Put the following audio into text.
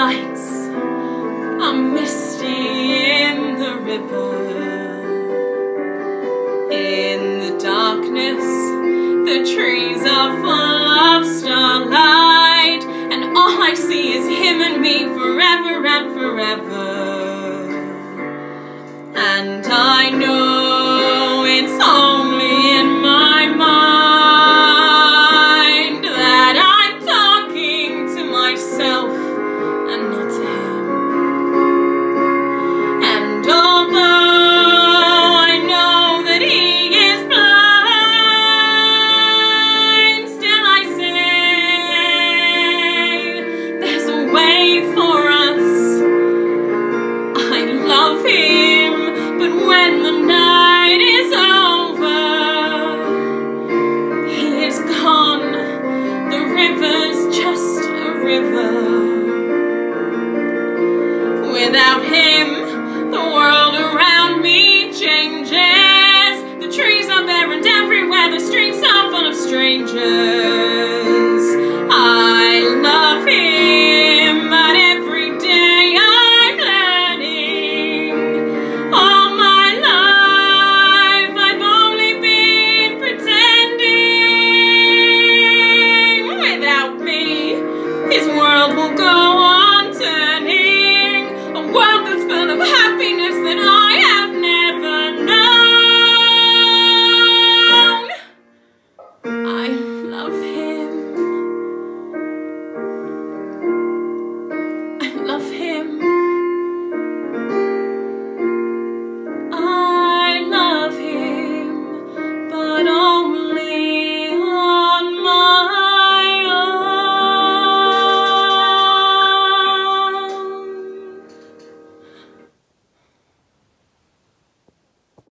nights are misty in the river. In the darkness, the trees are full of starlight, and all I see is him and me forever and forever. And I know it's only in my mind that I'm talking to myself and not to him. And although I know that he is blind, still I say there's a way for us. I love him, but when the night is over, he is gone. The river's just a river. Without him, the world around me changes. The trees are bare and everywhere the streets are full of strangers.